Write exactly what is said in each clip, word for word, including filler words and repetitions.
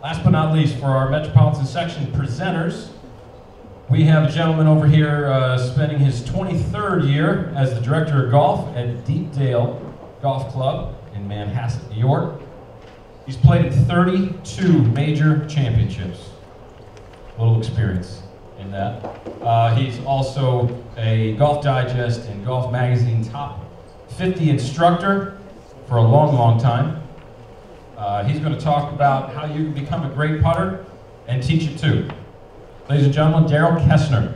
Last but not least, for our Metropolitan section presenters, we have a gentleman over here uh, spending his twenty-third year as the director of golf at Deepdale Golf Club in Manhasset, New York. He's played in thirty-two major championships. A little experience in that. Uh, he's also a Golf Digest and Golf Magazine top fifty instructor for a long, long time. Uh, he's going to talk about how you can become a great putter and teach it too. Ladies and gentlemen, Darrell Kestner.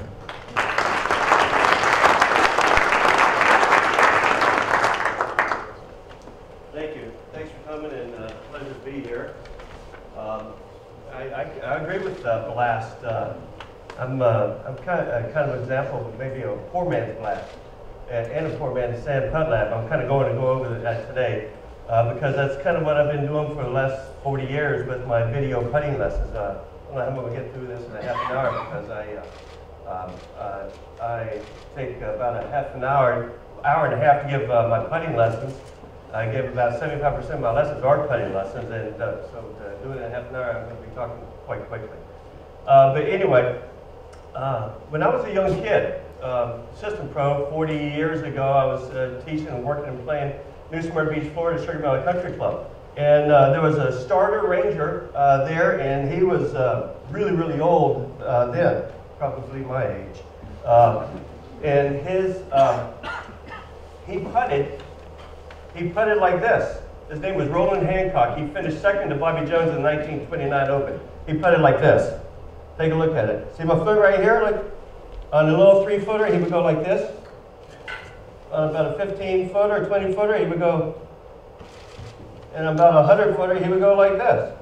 Thank you. Thanks for coming, and uh, pleasure to be here. Um, I, I, I agree with uh, Blast. Uh, I'm, uh, I'm kind of, uh, kind of an example of maybe a poor man's Blast and, and a poor man's Sand Putt Lab. I'm kind of going to go over that today uh, because that's kind of what I've been doing for the last forty years with my video putting lessons. Uh, I don't know how I'm going to get through this in a half an hour because I, uh, um, uh, I take about a half an hour, hour and a half to give uh, my putting lessons. I give about seventy-five percent of my lessons are putting lessons, and uh, so to do it in a half an hour, I'm going to be talking quite quickly. Uh, but anyway, uh, when I was a young kid, uh, assistant pro, forty years ago, I was uh, teaching and working and playing New Smyrna Beach, Florida, Sugar Valley Country Club. And uh, there was a starter ranger uh, there, and he was uh, really, really old uh, then, probably my age. Uh, and his, uh, he putted, he putted like this. His name was Roland Hancock. He finished second to Bobby Jones in the nineteen twenty-nine Open. He putted like this. Take a look at it. See my foot right here? Look, on the little three footer, he would go like this. On about a fifteen footer, twenty footer, he would go. And about a hundred footer, he would go like this.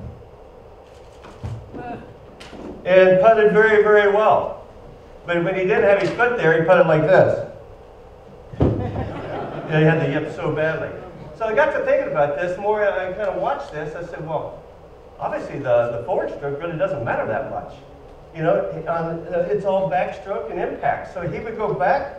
And putted very, very well. But when he didn't have his foot there, he putted like this. Yeah, he had to yip so badly. So I got to thinking about this. The more I kind of watched this, I said, well, obviously the, the forward stroke really doesn't matter that much. You know, um, it's all backstroke and impact. So he would go back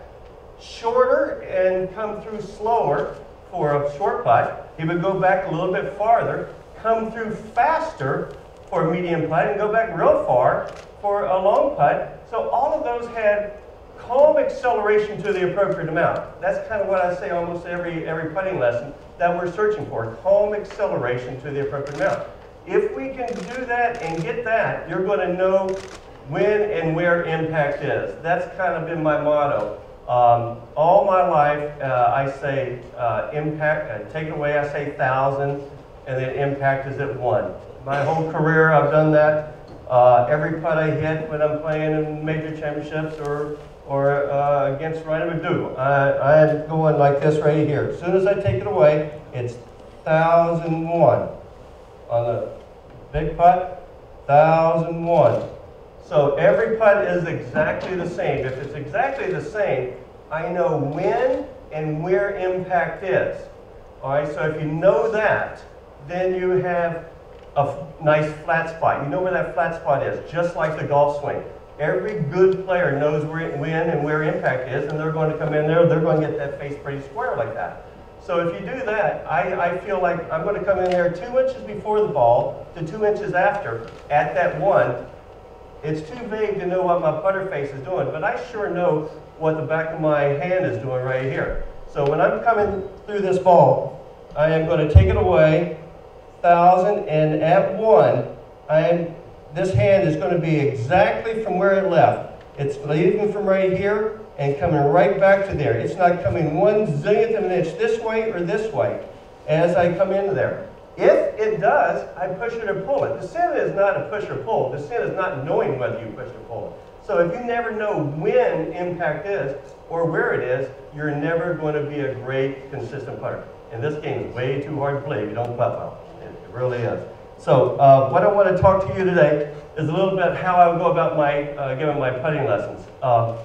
shorter and come through slower for a short putt. He would go back a little bit farther, come through faster for a medium putt, and go back real far for a long putt. So all of those had calm acceleration to the appropriate amount. That's kind of what I say almost every, every putting lesson that we're searching for, calm acceleration to the appropriate amount. If we can do that and get that, you're going to know when and where impact is. That's kind of been my motto. Um, all my life, uh, I say uh, impact, uh, take away, I say thousand, and then impact is at one. My whole career, I've done that. Uh, every putt I hit when I'm playing in major championships or, or uh, against Ryan McDougal, I, I'm going like this right here. As soon as I take it away, it's thousand one. On the big putt, thousand one. So every putt is exactly the same. If it's exactly the same, I know when and where impact is. All right, so if you know that, then you have a nice flat spot. You know where that flat spot is, just like the golf swing. Every good player knows where, when and where impact is, and they're going to come in there, they're going to get that face pretty square like that. So if you do that, I, I feel like I'm going to come in there two inches before the ball to two inches after at that one. It's too vague to know what my putter face is doing, but I sure know what the back of my hand is doing right here. So when I'm coming through this ball, I am going to take it away, thousand, and at one, I am, this hand is going to be exactly from where it left. It's leaving from right here and coming right back to there. It's not coming one zillionth of an inch this way or this way as I come into there. If it does, I push it or pull it. The sin is not a push or pull. The sin is not knowing whether you push or pull it. So if you never know when impact is or where it is, you're never going to be a great, consistent putter. And this game is way too hard to play if you don't putt well. It, it really is. So uh, what I want to talk to you today is a little bit how I would go about my uh, giving my putting lessons. Um,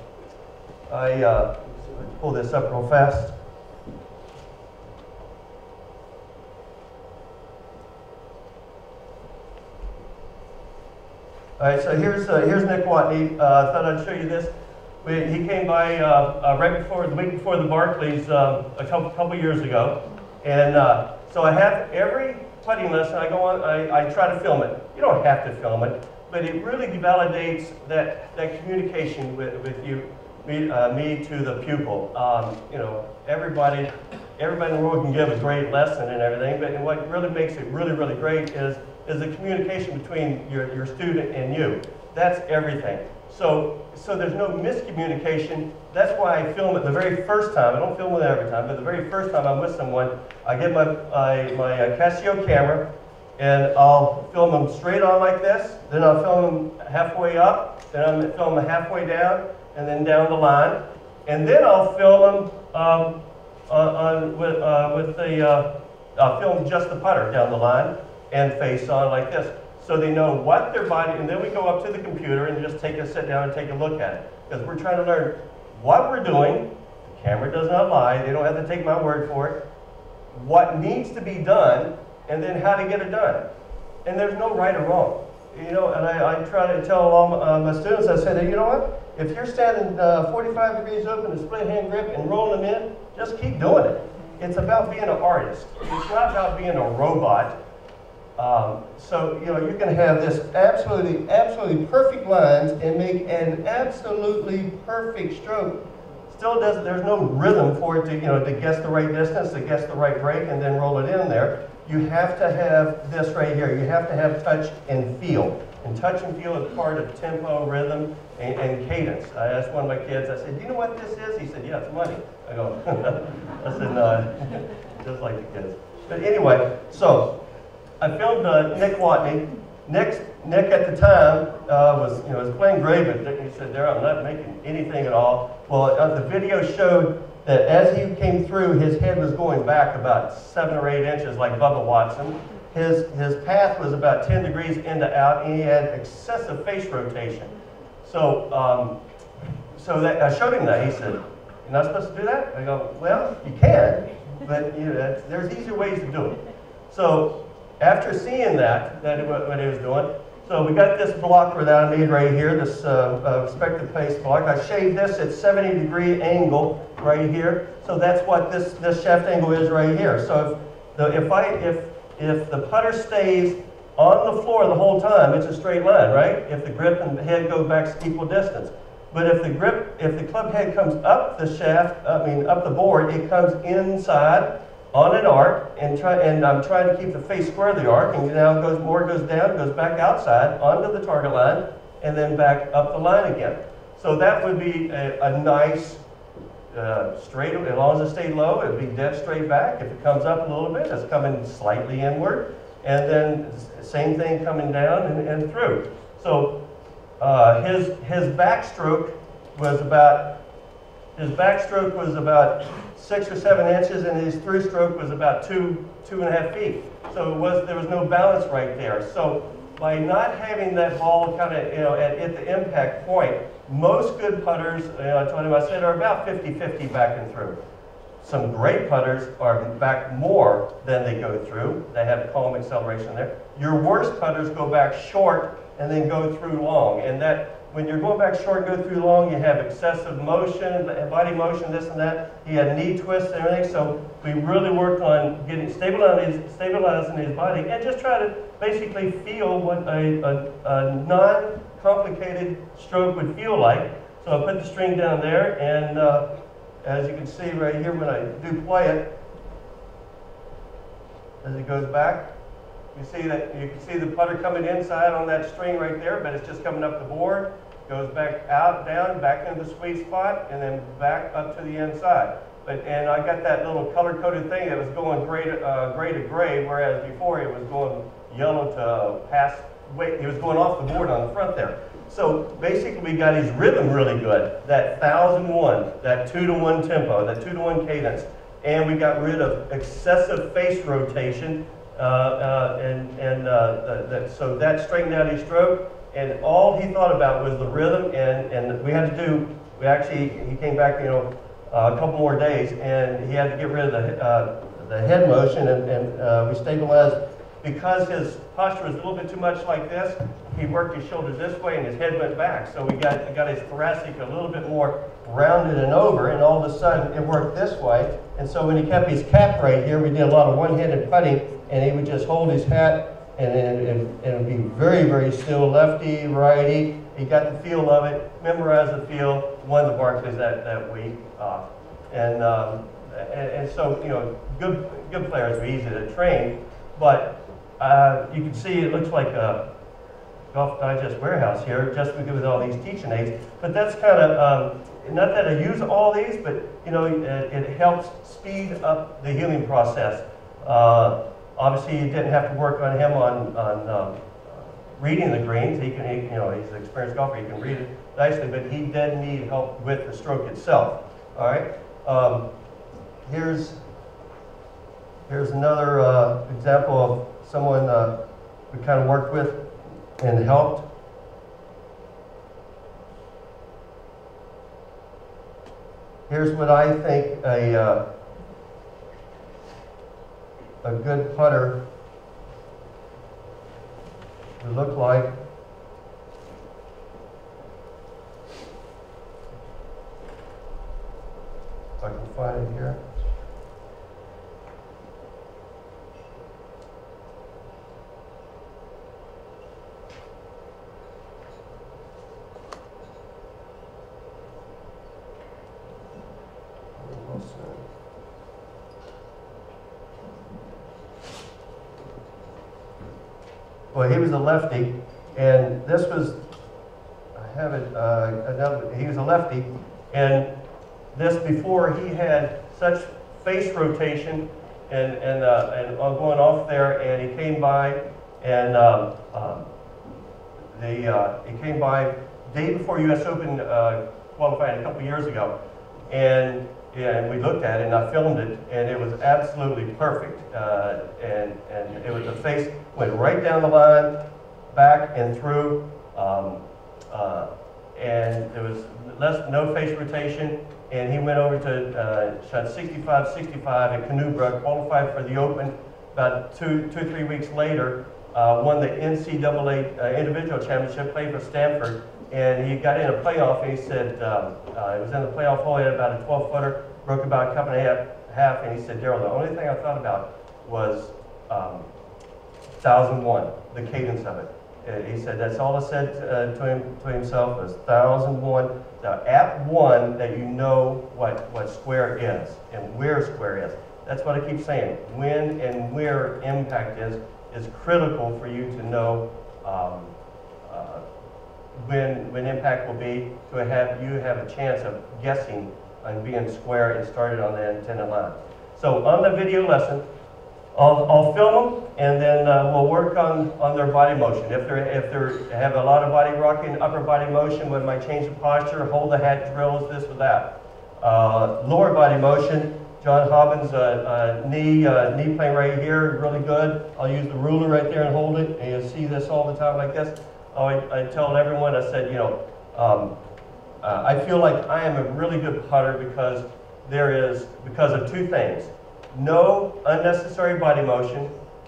I uh, pull this up real fast. All right, so here's uh, here's Nick Watney. I uh, thought I'd show you this. We, he came by uh, uh, right before the week before the Barclays uh, a couple couple years ago, and uh, so I have every putting lesson, I go on, I, I try to film it. You don't have to film it, but it really validates that, that communication with, with you, me, uh, me to the pupil. Um, you know, everybody, everybody in the world can give a great lesson and everything, but what really makes it really, really great is, is the communication between your, your student and you. That's everything. So, so there's no miscommunication. That's why I film it the very first time. I don't film it every time, but the very first time I'm with someone, I get my, my, my uh, Casio camera, and I'll film them straight on like this, then I'll film them halfway up, then I'll film them halfway down, and then down the line. And then I'll film them um, on, on, with, uh, with the, uh, I'll film just the putter down the line and face on like this. So they know what their body, and then we go up to the computer and just take a sit down and take a look at it. Because we're trying to learn what we're doing. The camera does not lie. They don't have to take my word for it. What needs to be done, and then how to get it done. And there's no right or wrong. You know, and I, I try to tell all my, uh, my students, I say, you know what? If you're standing uh, forty-five degrees open, a split hand grip, and rolling them in, just keep doing it. It's about being an artist. It's not about being a robot. Um, so, you know, you can have this absolutely, absolutely perfect lines and make an absolutely perfect stroke. Still doesn't, there's no rhythm for it to, you know, to guess the right distance, to guess the right break, and then roll it in there. You have to have this right here. You have to have touch and feel. And touch and feel is part of tempo, rhythm, and, and cadence. I asked one of my kids, I said, do you know what this is? He said, yeah, it's money. I go, I said, no, just like the kids. But anyway, so, I filmed uh, Nick Watney. Nick's, Nick at the time uh, was, you know, was playing great, but he said, Darrell, I'm not making anything at all. Well, uh, the video showed that as he came through, his head was going back about seven or eight inches like Bubba Watson. His, his path was about ten degrees in to out, and he had excessive face rotation. So, um, so that, I showed him that. He said, you're not supposed to do that? I go, well, you can, but you know, there's easier ways to do it. So, after seeing that, that what he was doing, so we got this blocker that I made right here, this uh, uh, respective pace block. I shaved this at seventy degree angle right here. So that's what this, this shaft angle is right here. So if the, if, I, if, if the putter stays on the floor the whole time, it's a straight line, right? If the grip and the head go back equal distance. But if the grip, if the club head comes up the shaft, I mean up the board, it comes inside on an arc, and try, and I'm trying to keep the face square of the arc, and now it goes more goes down, goes back outside onto the target line, and then back up the line again. So that would be a, a nice uh, straight. As long as it stayed low, it would be dead straight back. If it comes up a little bit, it's coming slightly inward, and then same thing coming down and, and through. So uh, his his backstroke was about his backstroke was about six or seven inches, and his through stroke was about two, two and a half feet. So it was, there was no balance right there. So by not having that ball kind of, you know, at, at the impact point, most good putters, you know, I told him, I said, are about fifty fifty back and through. Some great putters are back more than they go through. They have calm acceleration there. Your worst putters go back short and then go through long. And that, when you're going back short and go through long, you have excessive motion, body motion, this and that. He had knee twists and everything, so we really worked on getting stabilizing, stabilizing his body and just try to basically feel what a, a, a non-complicated stroke would feel like. So I put the string down there, and uh, as you can see right here when I do play it, as it goes back, you see that you can see the putter coming inside on that string right there, but it's just coming up the board, goes back out, down, back into the sweet spot, and then back up to the inside. But and I got that little color-coded thing that was going gray to, uh, gray to gray, whereas before it was going yellow to past. Wait, it was going off the board on the front there. So basically, we got his rhythm really good. That thousand one, that two to one tempo, that two to one cadence, and we got rid of excessive face rotation. Uh, uh, and and uh, that, so that straightened out his stroke, and all he thought about was the rhythm, and, and we had to do, we actually, he came back, you know, uh, a couple more days, and he had to get rid of the, uh, the head motion, and, and uh, we stabilized, because his posture was a little bit too much like this, he worked his shoulders this way and his head went back. So we got, got his thoracic a little bit more rounded and over, and all of a sudden it worked this way. And so when he kept his cap right here, we did a lot of one-handed putting, and he would just hold his hat, and it, it, it would be very, very still, lefty, righty. He got the feel of it, memorized the feel, won the Barclays that, that week. Uh, and, um, and, and so, you know, good, good players are easy to train, but uh, you can see it looks like a Golf Digest warehouse here, just with all these teaching aids. But that's kind of, um, not that I use all these, but, you know, it, it helps speed up the healing process. Uh, obviously, you didn't have to work on him on, on um, reading the greens. He can, he, you know, he's an experienced golfer. He can read it nicely, but he did need help with the stroke itself. All right. Um, here's here's another uh, example of someone uh, we kind of worked with and helped. Here's what I think a uh, a good putter would look like. If I can find it here. Well, he was a lefty, and this was, I have it, uh, another, he was a lefty, and this before he had such face rotation and, and, uh, and going off there, and he came by, and um, um, the, uh, he came by day before U S Open uh, qualifying a couple years ago, and and we looked at it, and I filmed it, and it was absolutely perfect. Uh, and, and it was, the face went right down the line, back and through, um, uh, and there was less, no face rotation, and he went over to, uh, shot sixty-five sixty-five at Canoebrook, qualified for the Open. About two, two, three weeks later, uh, won the N C double A uh, individual championship, played for Stanford. And he got in a playoff, and he said, um, uh, he was in the playoff hole, he had about a twelve footer, broke about a cup and a half, half and he said, Darrell, the only thing I thought about was um, one thousand one, the cadence of it. Uh, he said, that's all I said uh, to him to himself was one thousand one. Now, at one, that you know what, what square is and where square is. That's what I keep saying. When and where impact is, is critical for you to know um, uh, when, when impact will be, to have you have a chance of guessing and being square and started on the intended line. So on the video lesson, I'll, I'll film them, and then uh, we'll work on, on their body motion. If they if they have a lot of body rocking, upper body motion, when I change the posture, hold the hat drills, this or that. Uh, lower body motion, John Hobbins' uh, uh, knee uh, knee plane right here, really good. I'll use the ruler right there and hold it, and you'll see this all the time like this. Oh, I, I tell everyone, I said, you know, um, uh, I feel like I am a really good putter because there is, because of two things. No unnecessary body motion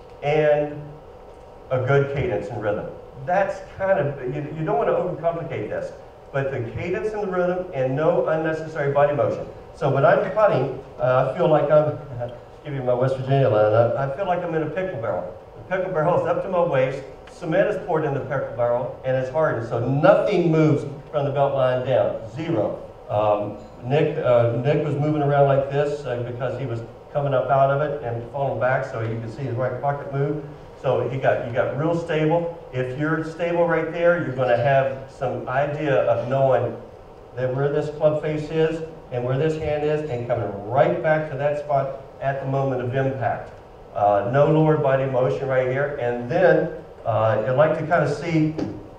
and a good cadence and rhythm. That's kind of, you, you don't want to overcomplicate this, but the cadence and the rhythm and no unnecessary body motion. So when I'm putting, uh, I feel like I'm, give you my West Virginia line, I, I feel like I'm in a pickle barrel. The pickle barrel is up to my waist, cement is poured in the pickle barrel, and it's hardened, so nothing moves from the belt line down, zero. Um, Nick, uh, Nick was moving around like this uh, because he was coming up out of it and falling back, so you can see his right pocket move. So he got, you got real stable. If you're stable right there, you're going to have some idea of knowing that where this club face is and where this hand is, and coming right back to that spot at the moment of impact. Uh, no lower body motion right here, and then uh, I'd like to kind of see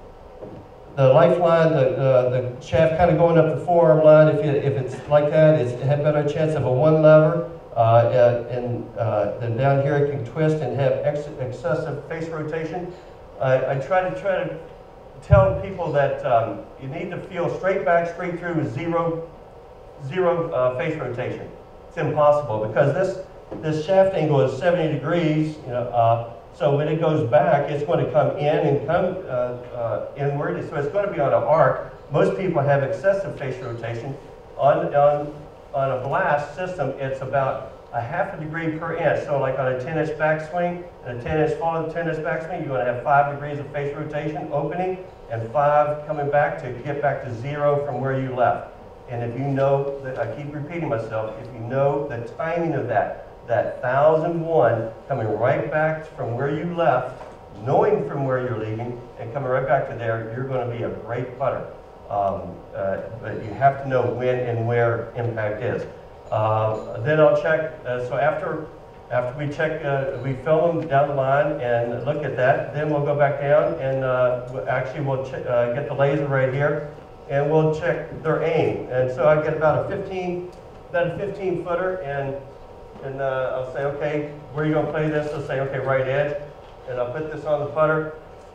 the lifeline, the, uh, the shaft kind of going up the forearm line. If, you, if it's like that, it's, it had better chance of a one lever. Uh, and uh, then down here it can twist and have ex excessive face rotation. Uh, I try to try to tell people that um, you need to feel straight back, straight through with zero, zero uh, face rotation. It's impossible because this this shaft angle is seventy degrees. You know, uh, So when it goes back, it's going to come in and come uh, uh, inward. So it's going to be on an arc. Most people have excessive face rotation. On, on, on a blast system, it's about a half a degree per inch. So like on a ten inch backswing and a ten inch fall and ten inch backswing, you're going to have five degrees of face rotation opening and five coming back to get back to zero from where you left. And if you know, that, I keep repeating myself, if you know the timing of that, that one thousand one coming right back from where you left, knowing from where you're leaving, and coming right back to there, you're going to be a great putter. Um, uh, but you have to know when and where impact is. Uh, then I'll check, uh, so after, after we check, uh, we film them down the line and look at that, then we'll go back down and uh, actually we'll uh, get the laser right here and we'll check their aim. And so I get about a fifteen, about a fifteen footer and, and uh, I'll say, okay, where are you going to play this? I'll say, okay, right edge. And I'll put this on the putter.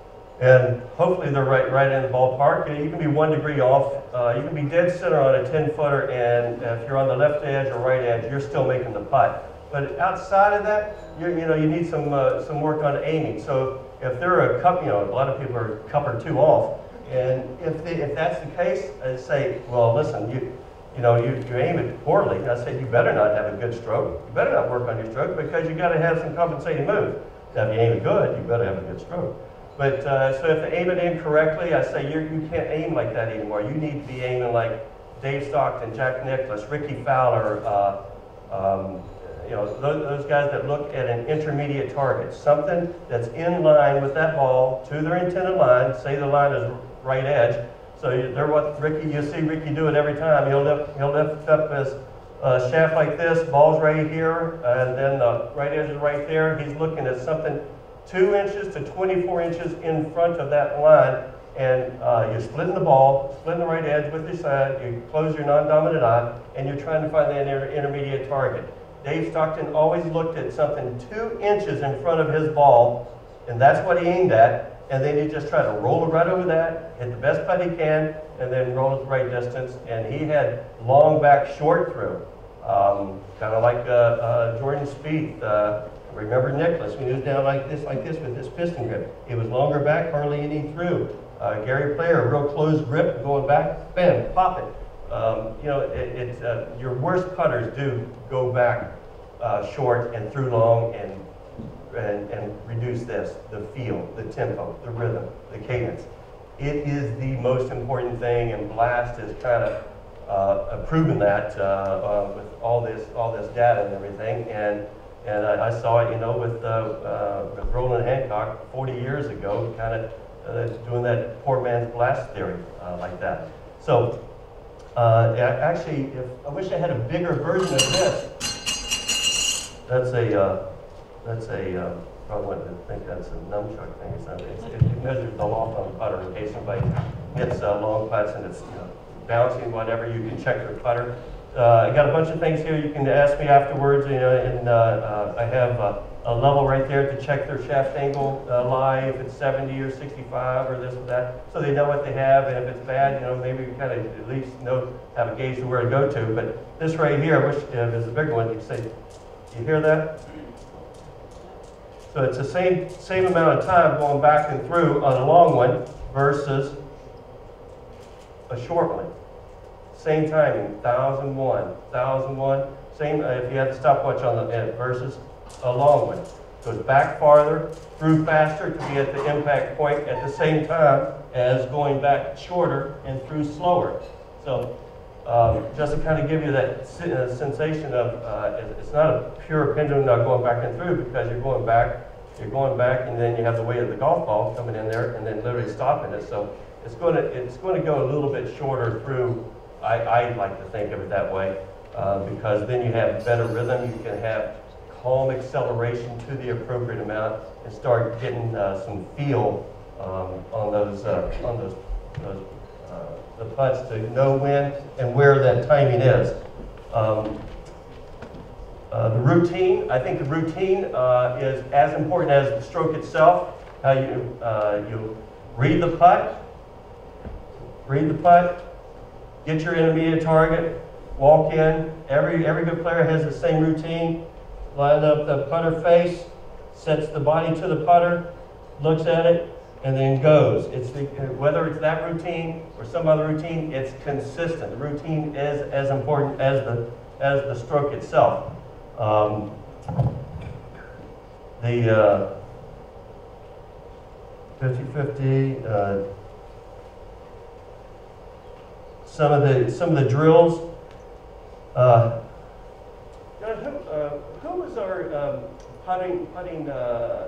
And hopefully they're right, right in the ballpark. You can be one degree off. Uh, you can be dead center on a ten footer, and if you're on the left edge or right edge, you're still making the putt. But outside of that, you're, you know, you need some uh, some work on aiming. So if they're a cup, you know, a lot of people are a cup or two off, and if they, if that's the case, I say, well, listen, you you know, you, you aim it poorly. And I say, you better not have a good stroke. You better not work on your stroke because you got to have some compensating moves. Now, if you aim it good, you better have a good stroke. But uh, so if they aim it incorrectly, I say you're, you can't aim like that anymore. You need to be aiming like Dave Stockton, Jack Nicklaus, Ricky Fowler, uh, um, you know, those, those guys that look at an intermediate target, something that's in line with that ball to their intended line. Say the line is right edge. So you, they're what Ricky, you see Ricky do it every time. He'll lift, he'll lift up his uh, shaft like this, ball's right here, and then the right edge is right there. He's looking at something two inches to twenty-four inches in front of that line, and uh, you're splitting the ball, splitting the right edge with your side, you close your non-dominant eye, and you're trying to find that inter intermediate target. Dave Stockton always looked at something two inches in front of his ball, and that's what he aimed at, and then he just tried to roll it right over that, hit the best putt he can, and then roll it the right distance, and he had long back short through, um, kind of like uh, uh, Jordan Spieth. Uh, Remember Nicklaus, when he was down like this, like this with his piston grip. It was longer back, hardly any through. Uh, Gary Player, real close grip, going back, bam, pop it. Um, you know, it, it's uh, your worst putters do go back uh, short and through long and, and and reduce this, the feel, the tempo, the rhythm, the cadence. It is the most important thing, and Blast has kind of uh, proven that uh, uh, with all this all this data and everything. And And I, I saw it, you know, with, uh, uh, with Roland Hancock forty years ago, kind of uh, doing that poor man's blast theory uh, like that. So, uh, actually, if, I wish I had a bigger version of this. That's a, uh, that's a, uh, probably wouldn't think that's a nunchuck thing or something. It's, it, it measures the loft on the putter in case somebody hits uh, long putts and it's, you know, bouncing, whatever. You can check their putter. Uh, I got a bunch of things here you can ask me afterwards, you know, and uh, uh, I have uh, a level right there to check their shaft angle uh, lie, if it's seventy or sixty-five or this or that, so they know what they have, and if it's bad, you know, maybe we kind of at least know, have a gauge to where to go to. But this right here, I wish uh, there's a bigger one, you say, you hear that? So it's the same, same amount of time going back and through on a long one versus a short one. Same timing, one thousand one, one thousand one, same, uh, if you had the stopwatch on the end, versus a long one. Goes back farther, through faster to be at the impact point at the same time as going back shorter and through slower. So um, just to kind of give you that uh, sensation of, uh, it's not a pure pendulum not going back and through, because you're going back, you're going back, and then you have the weight of the golf ball coming in there and then literally stopping it. So it's going to, it's going to go a little bit shorter through. I, I like to think of it that way, uh, because then you have better rhythm. You can have calm acceleration to the appropriate amount and start getting uh, some feel um, on those uh, on those, those uh, the putts to know when and where that timing is. Um, uh, the routine, I think the routine uh, is as important as the stroke itself. How you uh, you read the putt, read the putt. Get your intermediate target, walk in. Every, every good player has the same routine. Line up the putter face, sets the body to the putter, looks at it, and then goes. It's the, whether it's that routine or some other routine, it's consistent. The routine is as important as the as the stroke itself. Um, the uh, fifty fifty. Uh, some of the some of the drills. Uh, now who, uh, who was our um, putting putting uh,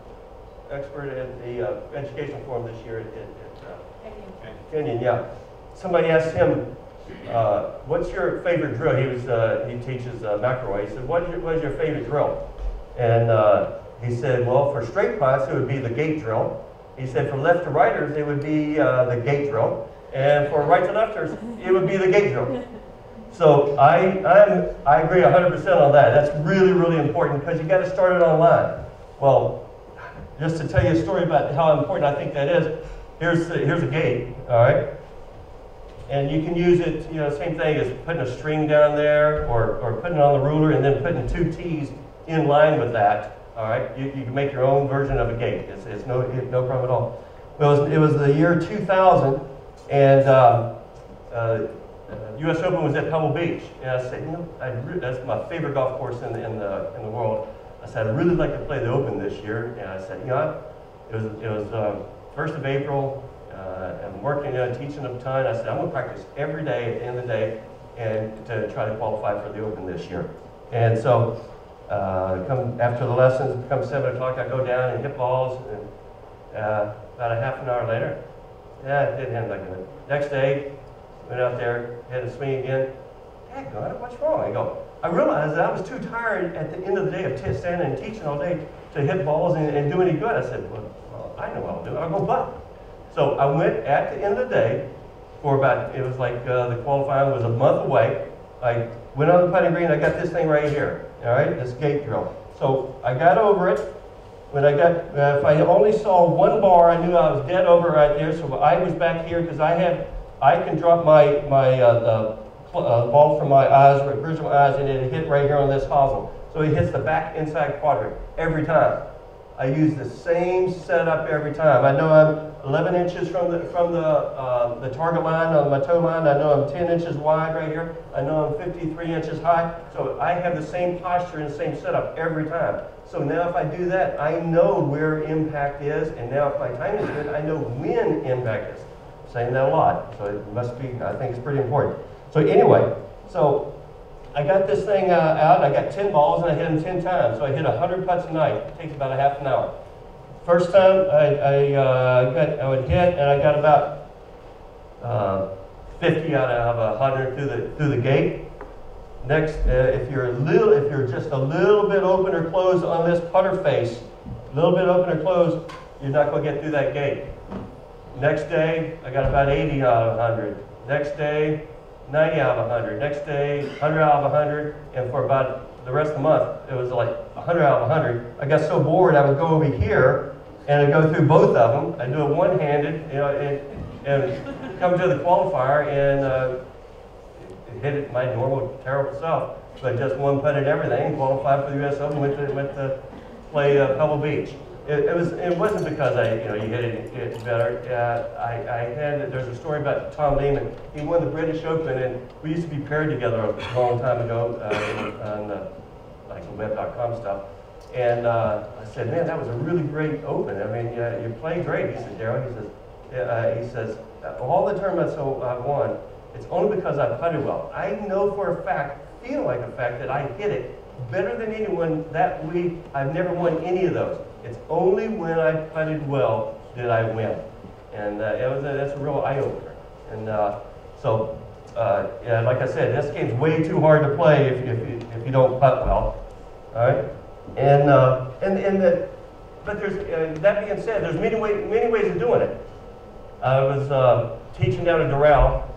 expert at the uh, education forum this year? At, at uh, Kenyon, yeah. Somebody asked him, uh, "What's your favorite drill?" He was uh, he teaches uh, macro. He said, "What is your, what is your favorite drill?" And uh, he said, "Well, for straight putts, it would be the gate drill." He said, "For left to righters, it would be uh, the gate drill, and for right to lefters, it would be the gate drill." So I I'm, I agree one hundred percent on that. That's really really important because you got to start it online. Well, just to tell you a story about how important I think that is. Here's the, here's a gate, all right, and you can use it. You know, same thing as putting a string down there, or or putting it on the ruler, and then putting two T's in line with that. All right, you, you can make your own version of a gate. It's, it's no no problem at all. It was it was the year two thousand, and um, uh, U S Open was at Pebble Beach, and I said, you know, I that's my favorite golf course in the in the in the world. I said, I'd really like to play the Open this year, and I said, you know, it was it was um, first of April. Uh, I'm working, uh, teaching a ton. I said, I'm going to practice every day at the end of the day, and to try to qualify for the Open this year. And so. Uh, come after the lessons, come seven o'clock, I go down and hit balls, and uh, about a half an hour later, yeah, it didn't end like that. Next day, went out there, had a swing again. Daggone, what's wrong? I go, I realized that I was too tired at the end of the day of t standing and teaching all day to hit balls and, and do any good. I said, well, well, I know what I'll do. I'll go putt. So I went at the end of the day for about, it was like uh, the qualifying was a month away. I went on the putting green, I got this thing right here. All right, this gate drill. So I got over it. When I got, uh, if I only saw one bar, I knew I was dead over right there. So I was back here because I have, I can drop my my uh, the uh, ball from my eyes, or bridge of my eyes, and it hit right here on this hosel. So it hits the back inside quadrant every time. I use the same setup every time. I know I'm eleven inches from the from the uh, the target line on my toe line. I know I'm ten inches wide right here. I know I'm fifty-three inches high. So I have the same posture and the same setup every time. So now if I do that, I know where impact is, and now if my time is good, I know when impact is. I'm saying that a lot, so it must be. I think it's pretty important. So anyway, so. I got this thing uh, out, I got ten balls, and I hit them ten times. So I hit one hundred putts a night. It takes about a half an hour. First time I, I, uh, got, I would hit, and I got about uh, fifty out of one hundred through the, through the gate. Next, uh, if you're a little, if you're just a little bit open or closed on this putter face, a little bit open or closed, you're not going to get through that gate. Next day, I got about eighty out of one hundred. Next day, ninety out of one hundred. Next day, one hundred out of one hundred. And for about the rest of the month, it was like one hundred out of one hundred. I got so bored, I would go over here and I'd go through both of them. I'd do it one-handed, you know, and, and come to the qualifier and uh, hit it my normal, terrible self. But just one-putted everything, qualified for the U S Open, went to, went to play uh, Pebble Beach. It, it was. It wasn't because I, you know, you hit it, it better. Uh, I, I had. There's a story about Tom Lehman. He won the British Open, and we used to be paired together a long time ago uh, on uh, like web dot com stuff. And uh, I said, man, that was a really great Open. I mean, yeah, you played great. He said, Darrell. He says, uh, he says, all the tournaments I've won, it's only because I putted well. I know for a fact, feel like a fact, that I hit it better than anyone that week. I've never won any of those. It's only when I putted well did I win, and uh, it was a, that's a real eye opener. And uh, so, uh, yeah, like I said, this game's way too hard to play if, if you if you don't putt well. All right, and uh, and and the, but there's uh, that being said, there's many ways many ways of doing it. I was uh, teaching down at Darrell.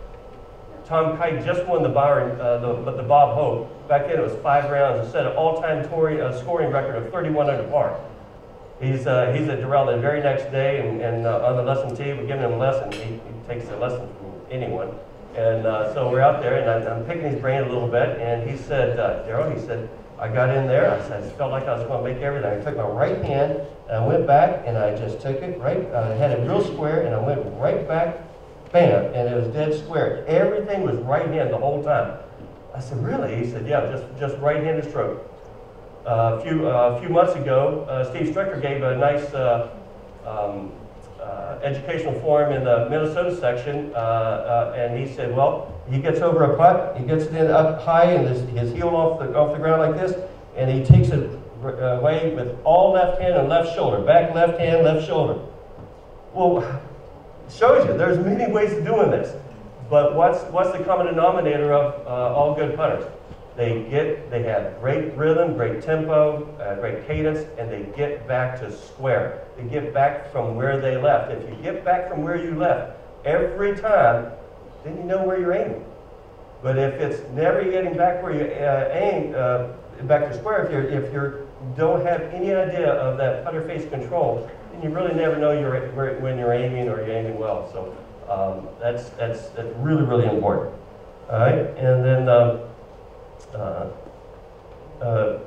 Tom Kite just won the Byron, uh, the the Bob Hope. Back then it was five rounds and set an all-time touring uh, scoring record of thirty-one under par. He's uh, he's at Darrell the very next day, and, and uh, on the lesson tee, we're giving him a lesson. He, he takes a lesson from anyone, And uh, so we're out there, and I'm, I'm picking his brain a little bit, and he said, uh, Darrell, he said, I got in there, I, said, I felt like I was going to make everything. I took my right hand, and I went back, and I just took it right, I had it real square, and I went right back, bam, and it was dead square. Everything was right hand the whole time. I said, really? He said, yeah, just, just right-handed stroke. Uh, a few, uh, few months ago, uh, Steve Stricker gave a nice uh, um, uh, educational forum in the Minnesota section, uh, uh, and he said, well, he gets over a putt, he gets it in up high, and his, his heel off the, off the ground like this, and he takes it away with all left hand and left shoulder, back left hand, left shoulder. Well, it shows you there's many ways of doing this, but what's, what's the common denominator of uh, all good putters? They get, they have great rhythm, great tempo, uh, great cadence, and they get back to square. They get back from where they left. If you get back from where you left every time, then you know where you're aiming. But if it's never getting back where you uh, aim, uh, back to square, if you're, if you don't have any idea of that putter face control, then you really never know you're, where, when you're aiming or you're aiming well. So um, that's, that's, that's really, really important. All right, and then um, Uh, uh,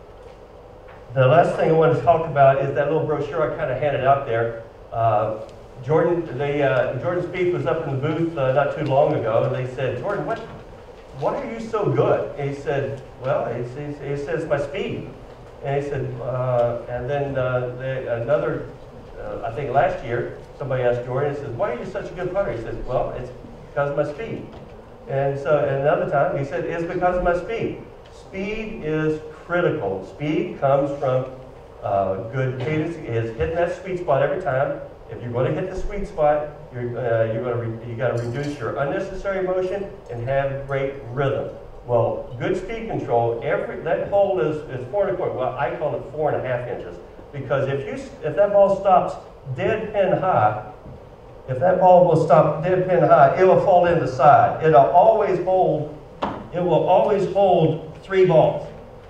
the last thing I want to talk about is that little brochure I kind of handed out there. Uh, Jordan, they, uh, Jordan Spieth was up in the booth uh, not too long ago, and they said, Jordan, what, why are you so good? And he said, well, he, he, he says my speed. And he said, uh, and then uh, they, another, uh, I think last year, somebody asked Jordan, he says, why are you such a good putter? He said, well, it's because of my speed. And so and another time he said, it's because of my speed. Speed is critical. Speed comes from uh, good cadence, is hitting that sweet spot every time. If you're going to hit the sweet spot, you're, uh, you're going to you got to reduce your unnecessary motion and have great rhythm. Well, good speed control, every that hole is, is four and a quarter. Well, I call it four and a half inches. Because if you if that ball stops dead pin high, if that ball will stop dead pin high, it will fall in the side. It'll always hold, it will always hold three balls.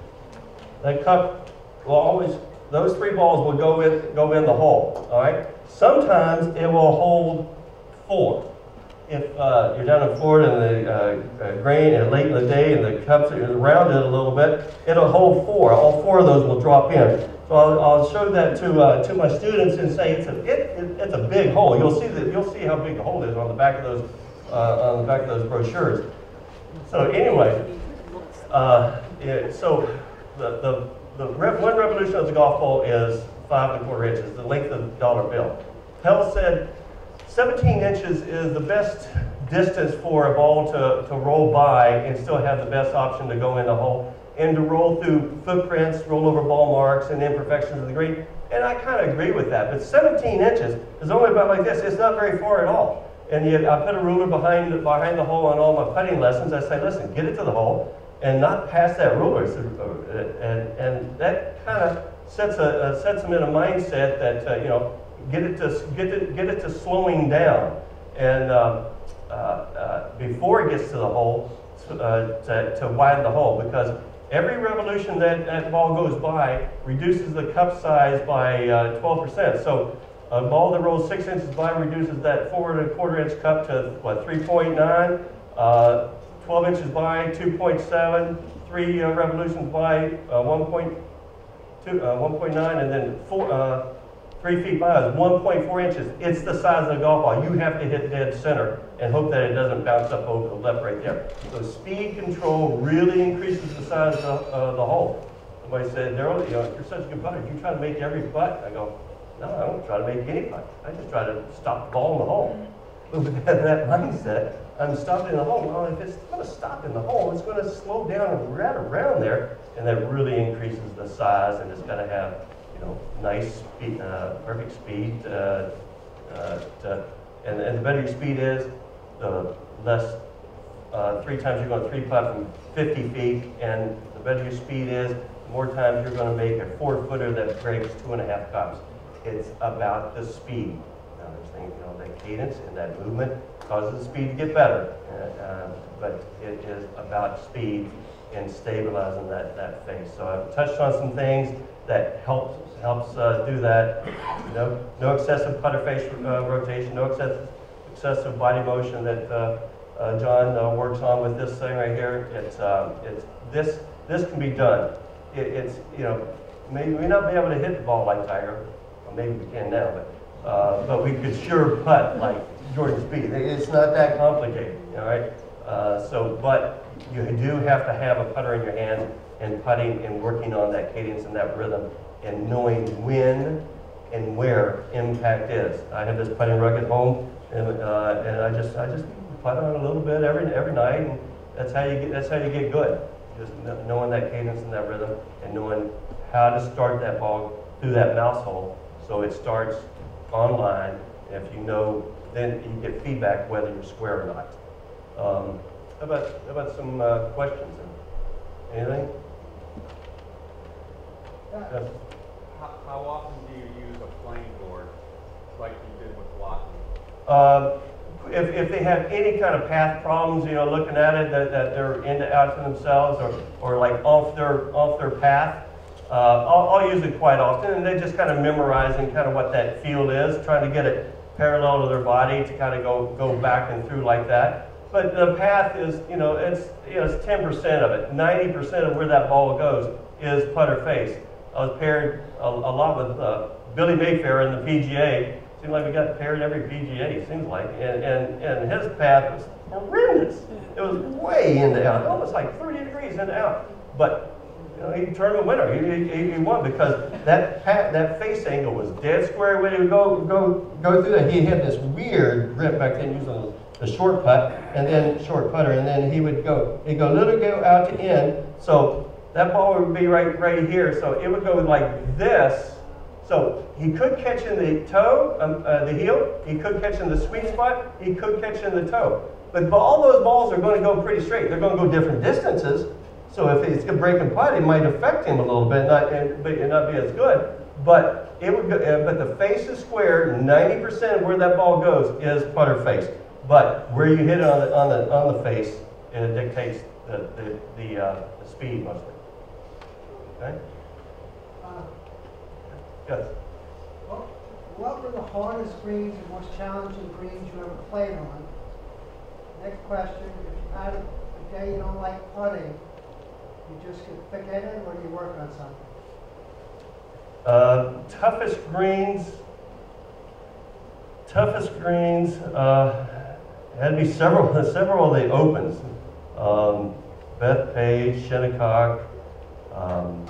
That cup will always, those three balls will go in, go in the hole, all right? Sometimes it will hold four. If uh, you're down in Florida and the uh, uh, grain and late in the day and the cups are rounded a little bit, it'll hold four. All four of those will drop in. So I'll, I'll show that to uh, to my students and say it's a it, it, it's a big hole. You'll see that you'll see how big the hole is on the back of those uh, on the back of those brochures. So anyway, uh, it, so the the the rev, one revolution of the golf ball is five and a quarter inches, the length of the dollar bill. Pell said seventeen inches is the best distance for a ball to to roll by and still have the best option to go in the hole, and to roll through footprints, roll over ball marks, and imperfections of the green. And I kind of agree with that. But seventeen inches is only about like this. It's not very far at all. And yet I put a ruler behind, behind the hole on all my putting lessons. I say, listen, get it to the hole and not pass that ruler. And, and that kind of sets, a, uh, sets them in a mindset that, uh, you know, get it to, get it, get it to slowing down. And um, uh, uh, before it gets to the hole, uh, to, to widen the hole. Because every revolution that that ball goes by reduces the cup size by uh, twelve percent. So a ball that rolls six inches by reduces that four and a quarter inch cup to what, three point nine, uh, twelve inches by two point seven, three uh, revolutions by uh, one point two, uh, one point nine, and then four, uh, three feet by is one point four inches. It's the size of the golf ball. You have to hit dead center and hope that it doesn't bounce up over the left right there. So speed control really increases the size of the, uh, the hole. Somebody said, Darrell, you know, you're such a good putter. You try to make every putt. I go, no, I don't try to make any putt. I just try to stop the ball in the hole. But with that, that mindset, I'm stopping in the hole. Well, if it's going to stop in the hole, it's going to slow down right around there, and that really increases the size, and it's going to have, you know, nice speed, uh, perfect speed. Uh, uh, to, and, and the better your speed is, the less, uh, three times you're going to three putt from fifty feet, and the better your speed is, the more times you're going to make a four footer that breaks two and a half cups. It's about the speed. Now, there's things, you know, that cadence and that movement causes the speed to get better, uh, uh, but it is about speed and stabilizing that, that face. So I've touched on some things that helps helps uh, do that. No, no excessive putter face uh, rotation, no excessive excessive body motion that uh, uh, John uh, works on with this thing right here. It's, um, it's this. This can be done. It, it's you know maybe we not be able to hit the ball like Tiger, well, maybe we can now, but uh, but we could sure putt like Jordan Spieth. It's not that complicated, all right. Uh, so, but you do have to have a putter in your hand and putting and working on that cadence and that rhythm and knowing when and where impact is. I have this putting rug at home, and, uh, and I just I just putt on a little bit every every night, and that's how you get that's how you get good. Just knowing that cadence and that rhythm, and knowing how to start that ball through that mouse hole, so it starts on line. And if you know, then you get feedback whether you're square or not. Um, how about how about some uh, questions? Anything? Yeah. Yes. How, how often do you use a playing board like you did with blocking? Uh, if, if they have any kind of path problems, you know, looking at it, that, that they're into out to themselves or, or like off their, off their path, uh, I'll, I'll use it quite often, and they just kind of memorizing kind of what that field is, trying to get it parallel to their body to kind of go, go back and through like that. But the path is, you know, it's, you know, it's ten percent of it. ninety percent of where that ball goes is putter face. I was paired a, a lot with uh, Billy Mayfair in the P G A. Seemed like we got paired every P G A, it seems like. And, and, and his path was horrendous. It was way in the out, almost like thirty degrees in the out. But you know, he turned the winner. He, he, he won because that path, that face angle was dead square when he would go, go, go through that. He had this weird grip back then using the short putt and then short putter. And then he would go, he'd go little go out to in. So that ball would be right, right here. So it would go like this. So he could catch in the toe, um, uh, the heel. He could catch in the sweet spot. He could catch in the toe. But all those balls are going to go pretty straight. They're going to go different distances. So if it's a break and putt, it might affect him a little bit, not and, but not be as good. But it would. Go, uh, but the face is square. ninety percent of where that ball goes is putter face. But where you hit it on the on the on the face, it dictates the the the, uh, the speed mostly. Okay. Uh, Yes. what, what were the hardest greens and most challenging greens you ever played on? Next question: if you had a day you don't like putting, you just get thick-headed, or do you work on something? Uh, toughest greens. Toughest greens. Uh, had to be several several of the opens. Um, Beth Page, Shinnecock. Um,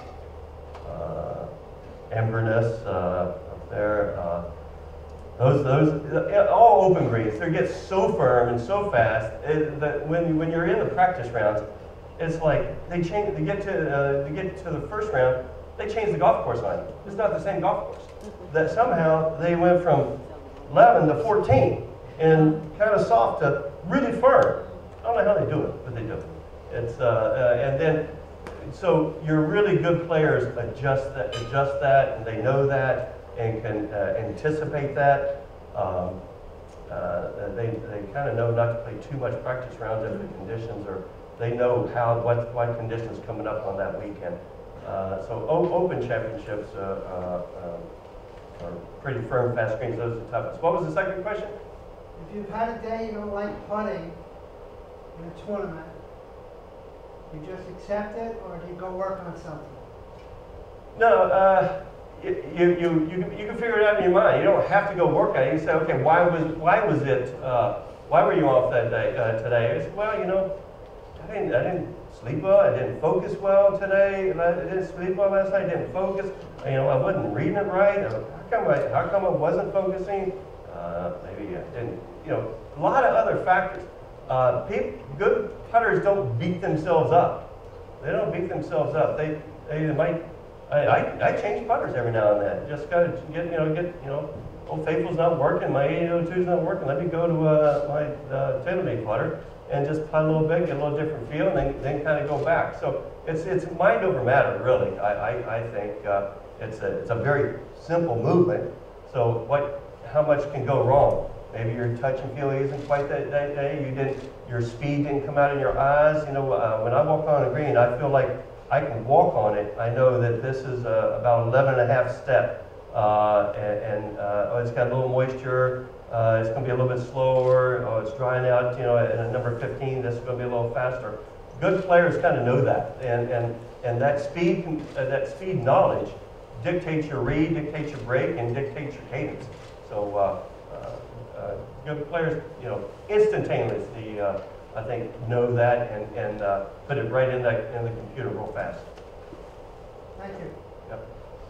uh, Inverness uh, up there. Uh, those, those, yeah, all open greens. They get so firm and so fast it, that when when you're in the practice rounds, it's like they change. They get to uh, they get to the first round, they change the golf course on you. It's not the same golf course. That somehow they went from eleven to fourteen and kind of soft to really firm. I don't know how they do it, but they do it. It's uh, uh, and then. So your really good players adjust that, adjust that, and they know that, and can uh, anticipate that. Um, uh, they they kind of know not to play too much practice rounds if the conditions are. They know how what what conditions coming up on that weekend. Uh, so o open championships uh, uh, uh, are pretty firm, fast greens. Those are the toughest. What was the second question? If you've had a day you don't like putting in a tournament, you just accept it, or do you go work on something? No, uh, you, you, you, you, can, you can figure it out in your mind. You don't have to go work on it. You say, okay, why was, why was it, uh, why were you off that day, uh, today? I said, well, you know, I didn't, I didn't sleep well. I didn't focus well today. I didn't sleep well last night. I didn't focus. You know, I wasn't reading it right. How come I, how come I wasn't focusing? Uh, maybe I didn't, you know, a lot of other factors. Uh, people, good putters don't beat themselves up. They don't beat themselves up. They, they might. I, I, I change putters every now and then. Just gotta get, you know, get, you know, Old Faithful's not working. My eight oh two's not working. Let me go to uh, my uh, TaylorMade putter and just putt a little bit, get a little different feel, and then, then kind of go back. So it's it's mind over matter, really. I I, I think uh, it's a it's a very simple movement. So what, how much can go wrong? Maybe your touch and feel isn't quite that, that day. You didn't, your speed didn't come out in your eyes. You know, uh, when I walk on a green, I feel like I can walk on it. I know that this is uh, about eleven and a half step, uh, and, and uh, oh, it's got a little moisture. Uh, it's going to be a little bit slower. Oh, it's drying out, you know, at a number fifteen, this is going to be a little faster. Good players kind of know that, and and and that speed, uh, that speed knowledge dictates your read, dictates your break, and dictates your cadence. So uh, uh, uh, good players, you know, instantaneously, uh, I think, know that and and uh, put it right in the in the computer real fast. Thank you. Yep.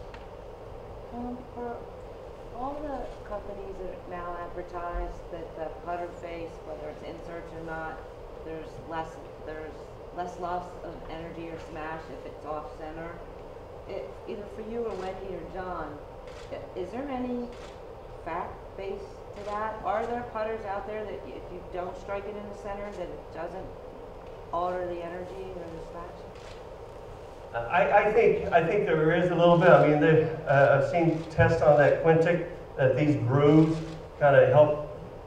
Um, for all the companies that now advertise that the putter face, whether it's inserts or not, there's less there's less loss of energy or smash if it's off center. It, either for you or Wendy or John, i- is there any fact base to that? Are there putters out there that if you don't strike it in the center, that it doesn't alter the energy or the smash? I, I think I think there is a little bit. I mean, they, uh, I've seen tests on that Quintic that these grooves kind of help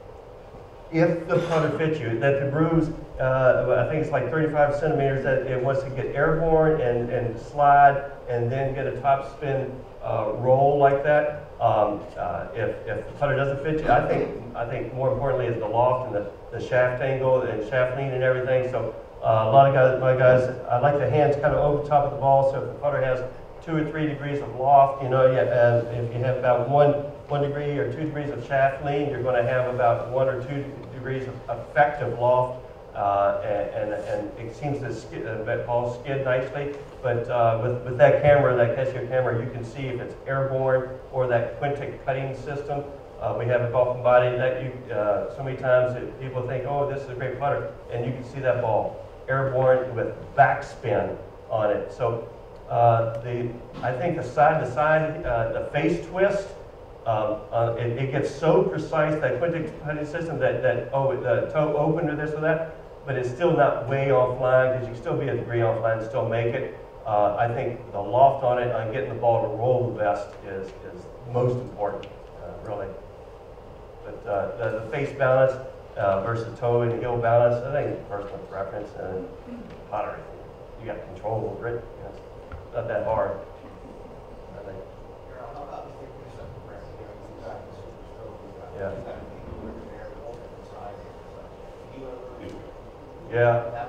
if the putter fits you. That the grooves, uh, I think it's like thirty-five centimeters. That it wants to get airborne and and slide and then get a top spin uh, roll like that. Um, uh, if if the putter doesn't fit you, I think I think more importantly is the loft and the, the shaft angle and shaft lean and everything. So. Uh, a lot of guys, my guys, I like the hands kind of over top of the ball, so if the putter has two or three degrees of loft, you know, you, uh, if you have about one, one degree or two degrees of shaft lean, you're going to have about one or two degrees of effective loft, uh, and, and, and it seems to skid, uh, that ball skid nicely, but uh, with, with that camera, that Casio camera, you can see if it's airborne or that Quintic cutting system. Uh, we have a golf body that you, uh, so many times that people think, oh, this is a great putter, and you can see that ball airborne with backspin on it. So uh, the I think the side to side, uh, the face twist, um, uh, it, it gets so precise, that Quintic putting system, that, that oh, the toe open or this or that, but it's still not way offline, because you can still be a degree offline and still make it. Uh, I think the loft on it, on getting the ball to roll the best is, is most important, uh, really. But uh, the, the face balance, Uh, versus toe and heel balance, I think it's personal preference and pottery. You got control over it. You know, it's not that hard, I think. Yeah. Yeah.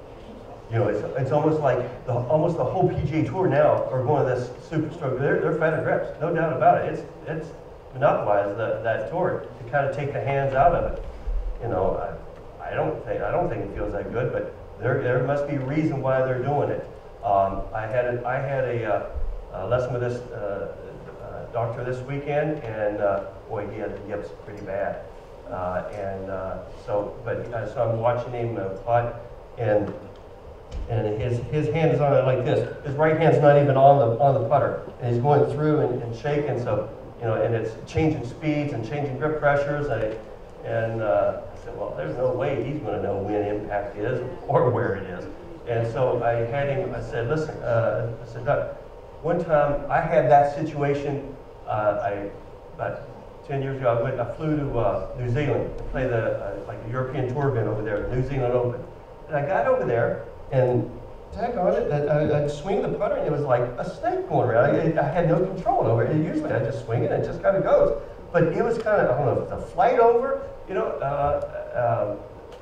You know, it's it's almost like the almost the whole P G A Tour now are going to this super stroke. They're they're fatter grips, no doubt about it. It's it's monopolized the, that tour to kind of take the hands out of it. You know, I, I don't think I don't think it feels that good, but there there must be a reason why they're doing it. Um, I had a, I had a, uh, a lesson with this uh, uh, doctor this weekend, and uh, boy, he had the yips pretty bad. Uh, and uh, so, but uh, so I'm watching him uh, putt, and and his his hand is on it like this. His right hand's not even on the on the putter, and he's going through and, and shaking. So you know, and it's changing speeds and changing grip pressures. I, And uh, I said, well, there's no way he's going to know when impact is or where it is. And so I had him, I said, listen, uh, I said, Doug, one time I had that situation, uh, I, about ten years ago, I, went, I flew to uh, New Zealand to play the, uh, like the European Tour event over there, the New Zealand Open. And I got over there, and tag on it, I, I'd swing the putter, and it was like a snake going around. I, I had no control over it. Usually I just swing it, and it just kind of goes. But it was kind of, I don't know, if it's a flight over, you know, uh, um,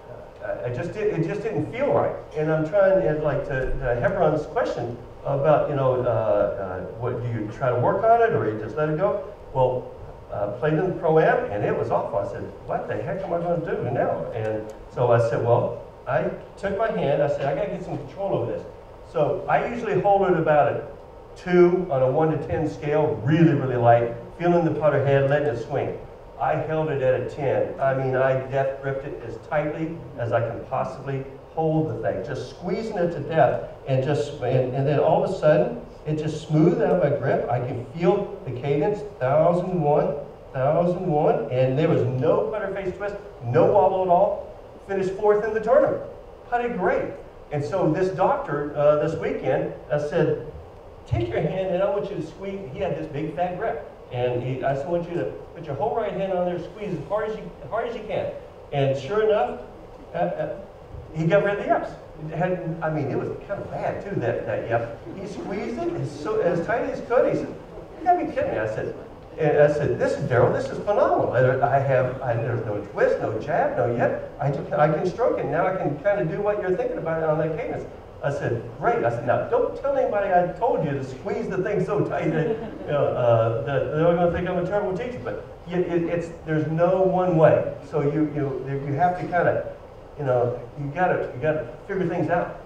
I just did, it just didn't feel right. And I'm trying, and like to, to Hebron's question about, you know, uh, uh, what do you try to work on it or you just let it go? Well, uh, played in the Pro-Am and it was awful. I said, what the heck am I going to do now? And so I said, well, I took my hand, I said, I got to get some control over this. So I usually hold it about a two on a one to ten scale, really, really light, feeling the putter head, letting it swing. I held it at a ten. I mean, I death gripped it as tightly as I can possibly hold the thing, just squeezing it to death, and just, and, and then all of a sudden, it just smoothed out my grip. I can feel the cadence, thousand one, thousand one, and there was no putter face twist, no wobble at all. Finished fourth in the tournament. Putted great. And so this doctor, uh, this weekend, uh, said, take your hand and I want you to squeeze. He had this big fat grip. And he, I said, I want you to put your whole right hand on there, squeeze as hard as you, as hard as you can. And sure enough, uh, uh, he got rid of the yips. It had, I mean, it was kind of bad too, that, that yip. He squeezed it as, so, as tight as he could. He said, you gotta be kidding me. I said, And I said, this is Darrell, this is phenomenal. I have, I, there's no twist, no jab, no yet. I, just, I can stroke it. Now I can kind of do what you're thinking about on that cadence. I said, great. I said, now don't tell anybody I told you to squeeze the thing so tight that, you know, uh, that they're going to think I'm a terrible teacher. But you, it, it's, there's no one way. So you, you, you have to kind of, you know, you got to, you got to figure things out.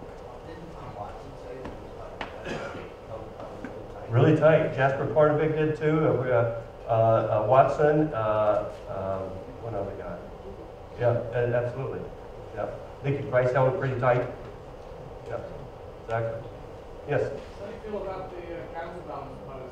Really tight. Jasper Parnevik did too. Uh, uh, uh, Watson, uh, um, one other guy. Yeah, absolutely. Yeah, Nicky Price held it pretty tight. Yeah, exactly. Yes. How do you feel about the uh, counterbalance putters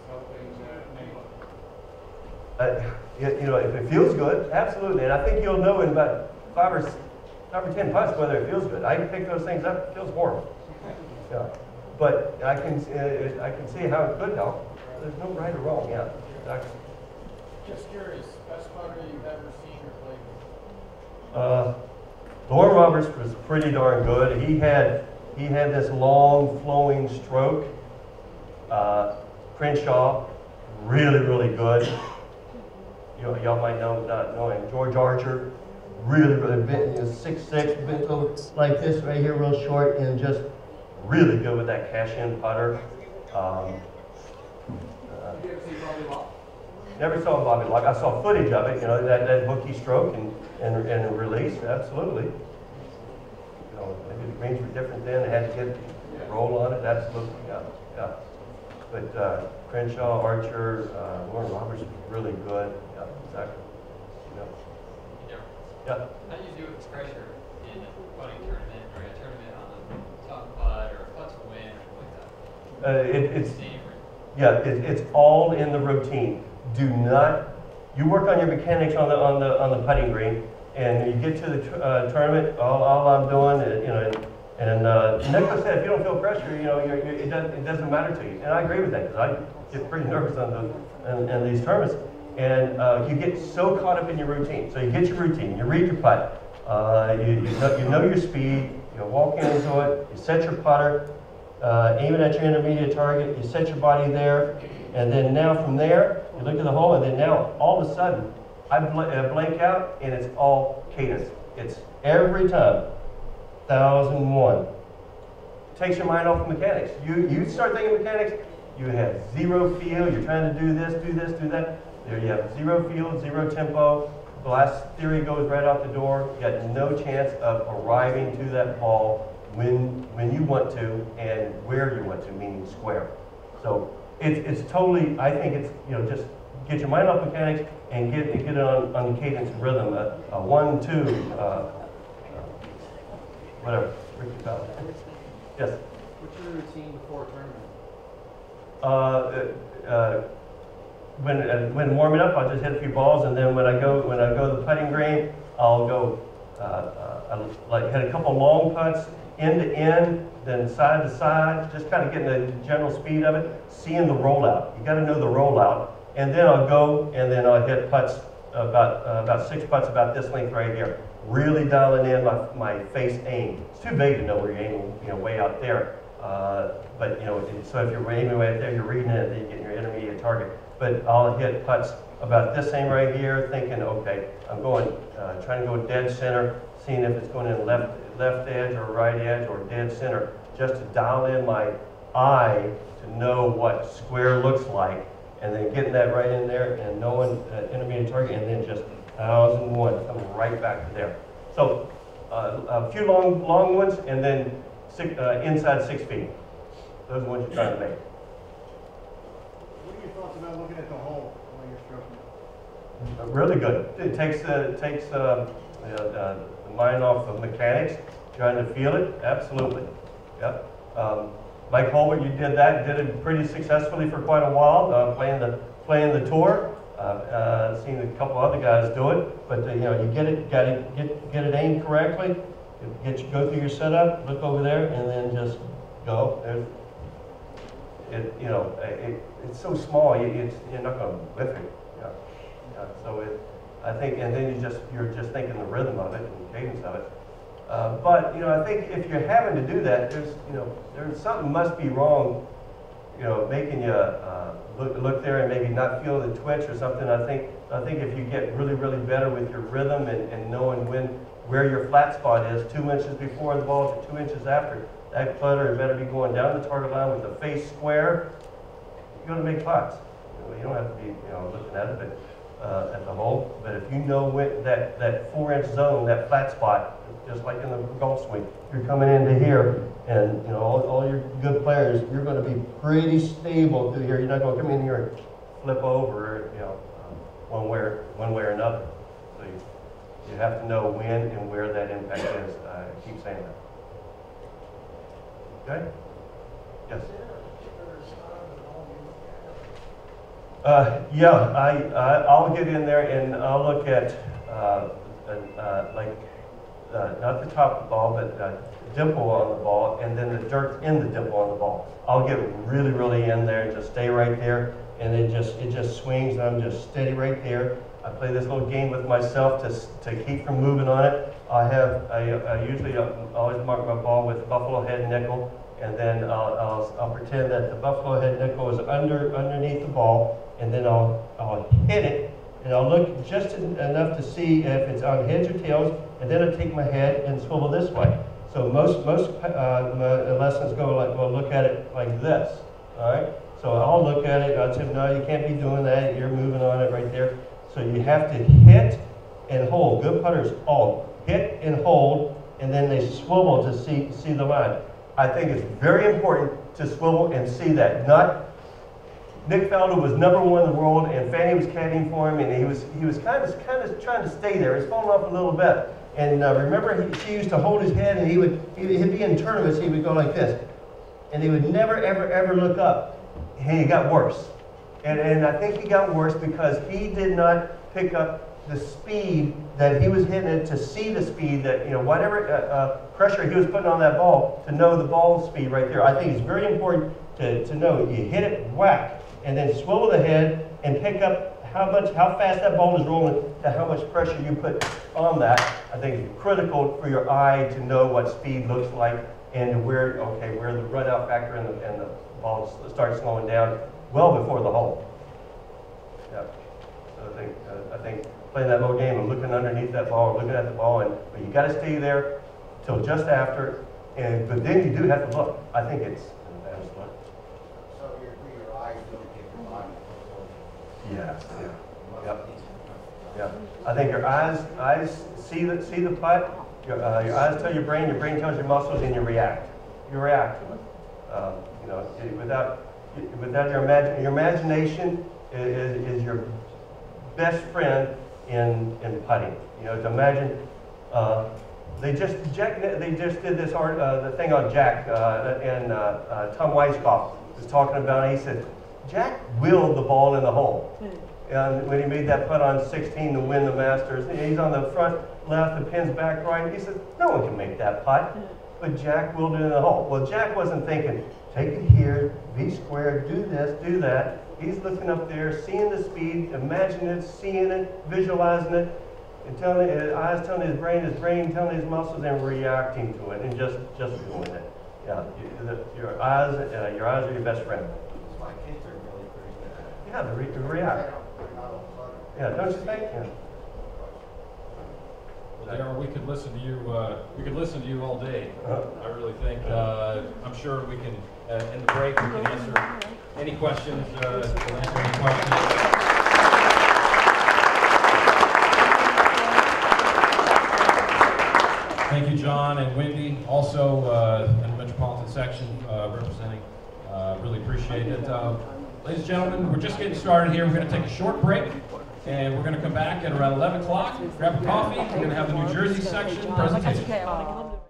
helping uh, Nate? Uh, you, you know, if it feels good, absolutely. And I think you'll know in about five or five or ten putts whether it feels good. I can pick those things up. It feels horrible. Yeah. But I can, uh, I can see how it could help. There's no right or wrong, yeah, exactly. Just curious, best putter you've ever seen or played with? Uh, Lauren Roberts was pretty darn good. He had, he had this long flowing stroke. Uh, Crenshaw, really, really good. You know, y'all might know, not knowing. George Archer, really, really bent, you know, six six, bent over like this right here, real short, and just really good with that cash-in putter. Um, uh, Did you ever see Bobby Locke? never saw Bobby Locke. I saw footage of it, you know, that, that hooky stroke and, and, and release, absolutely. You know, maybe the greens were different then, they had to get a roll on it, absolutely, yeah, yeah. But uh, Crenshaw, Archer, uh, Lauren Roberts was really good, yeah, exactly. Yeah. Yeah. How do you do with pressure in a putting tournament or a tournament on a top putt or a putt to win or something like that? Uh, it, it's, yeah, it, it's all in the routine. Do not, you work on your mechanics on the on the on the putting green, and you get to the uh, tournament. All, all I'm doing, is, you know, and, and uh, Nicholas said, if you don't feel pressure, you know, you're, you're, it doesn't it doesn't matter to you. And I agree with that because I get pretty nervous on the in, in these tournaments. And uh, you get so caught up in your routine. So you get your routine, you read your putt, uh, you, you, know, you know your speed, you walk into it, you set your putter, uh, aim it at your intermediate target, you set your body there, and then now from there, you look at the hole, and then now all of a sudden, I bl uh, blank out, and it's all cadence. It's every time, thousand one. Takes your mind off the mechanics. You, you start thinking mechanics, you have zero feel, you're trying to do this, do this, do that. There you have zero field, zero tempo. Blast theory goes right out the door. You got no chance of arriving to that ball when when you want to and where you want to, meaning square. So it's it's totally. I think it's you know just get your mind off mechanics and get get it on on the cadence and rhythm. A, a one two, uh, uh, whatever. Ricky Fowler. Yes. What's your routine before a tournament? Uh, uh, When, uh, when warming up, I'll just hit a few balls, and then when I go when I go to the putting green, I'll go uh, uh, I like hit a couple long putts, end to end, then side to side, just kind of getting the general speed of it, seeing the rollout. You got to know the rollout, and then I'll go and then I'll hit putts about uh, about six putts about this length right here, really dialing in my my face aim. It's too vague to know where you're aiming, you know, way out there. Uh, but you know, so if you're aiming way out there, you're reading it, then you get your intermediate target. But I'll hit putts about this same right here, thinking, okay, I'm going, uh, trying to go dead center, seeing if it's going in left left edge or right edge or dead center, just to dial in my eye to know what square looks like, and then getting that right in there and knowing uh, intermediate target, and then just thousand one, coming right back to there. So uh, a few long long ones, and then six, uh, inside six feet. Those are the ones you're trying to make. What are your thoughts about looking at the hole while you're stroking? Uh, Really good. It takes uh, takes uh, uh, uh, the mind off of mechanics, trying to feel it. Absolutely. Yep. Um, Mike Holbert, you did that. Did it pretty successfully for quite a while, uh, playing the playing the tour. Uh, uh, seen a couple other guys do it, but uh, you know, you get it, got to get get it aimed correctly. You get you go through your setup, look over there, and then just go. There's, it you know it, it's so small, you, it's, you're not going to whiff it. Yeah. Yeah, so it, I think, and then you just you're just thinking the rhythm of it and the cadence of it. Uh, but you know, I think if you're having to do that, there's you know there's something must be wrong you know, making you uh, look, look there and maybe not feel the twitch or something. I think, I think if you get really, really better with your rhythm and, and knowing when, where your flat spot is, two inches before the ball to two inches after, that putter better be going down the target line with the face square. You're going to make putts. You know, you don't have to be, you know, looking at it, but uh, at the hole. But if you know when that that four-inch zone, that flat spot, just like in the golf swing, you're coming into here, and you know all, all your good players, you're going to be pretty stable through here. You're not going to come in here and flip over, you know, um, one way or, one way or another. So you, you have to know when and where that impact is. I keep saying that. Okay? Yes. Uh, yeah, I, I I'll get in there and I'll look at uh, uh, like uh, not the top of the ball, but uh, dimple on the ball, and then the dirt in the dimple on the ball. I'll get really, really in there and just stay right there, and it just it just swings, and I'm just steady right there. I play this little game with myself to to keep from moving on it. I have I, I usually uh, always mark my ball with buffalo head nickel, and then I'll, I'll I'll pretend that the buffalo head nickel is under underneath the ball, and then I'll I'll hit it, and I'll look just enough to see if it's on heads or tails, and then I'll take my head and swivel this way. So most most uh, my lessons go like, well, look at it like this. All right. So I'll look at it. I'll say, no, you can't be doing that. You're moving on it right there. So you have to hit and hold. Good putters all hit and hold, and then they swivel to see see the line. I think it's very important to swivel and see that. Not Nick Faldo was number one in the world, and Fanny was caddying for him, and he was he was kind of kind of trying to stay there. He's falling off a little bit. And uh, remember, he, she used to hold his head, and he would he, he'd be in tournaments. He would go like this, and he would never ever ever look up. And he got worse, and and I think he got worse because he did not pick up the speed that he was hitting it, to see the speed that, you know, whatever uh, uh, pressure he was putting on that ball, to know the ball speed right there. I think it's very important to, to know you hit it, whack, and then swivel the head and pick up how much, how fast that ball is rolling to how much pressure you put on that. I think it's critical for your eye to know what speed looks like and where, okay, where the run out factor and the, and the ball starts slowing down well before the hole. Yeah. So I think, uh, I think playing that little game of looking underneath that ball, looking at the ball, and but you got to stay there till just after, and but then you do have to look. I think it's an advanced look. So your, your eyes don't get your body. Yeah. Yeah. Yep. Yeah. I think your eyes eyes see the see the putt. Your uh, your eyes tell your brain. Your brain tells your muscles, and you react. You react to it. Um, you know, without without your imagine your imagination is, is your best friend in in putting. You know, to imagine. Uh, they just Jack. They just did this art, uh, the thing on Jack, uh, and uh, uh, Tom Weiskopf was talking about it. He said Jack willed the ball in the hole, and when he made that putt on sixteen to win the Masters, he's on the front left, the pin's back right. He said no one can make that putt, but Jack willed it in the hole. Well, Jack wasn't thinking take it here, be square, do this, do that. He's looking up there, seeing the speed, imagining it, seeing it, visualizing it, and telling his eyes, telling his brain, his brain telling his muscles, and reacting to it, and just just doing it. Yeah, you, the, your eyes, uh, your eyes are your best friend. My kids are really pretty good at it. Yeah, they re to react. Yeah, don't you think? Yeah. Well, Darrell, we could listen to you. Uh, we could listen to you all day. Uh, I really think. Uh, I'm sure we can. Uh, in the break, we can answer any questions. Uh, we'll answer any questions. Thank you, John and Wendy, also uh, in the Metropolitan section uh, representing. Uh, really appreciate it. Uh, ladies and gentlemen, we're just getting started here. We're going to take a short break, and we're going to come back at around eleven o'clock, grab a coffee. We're going to have the New Jersey section presentation.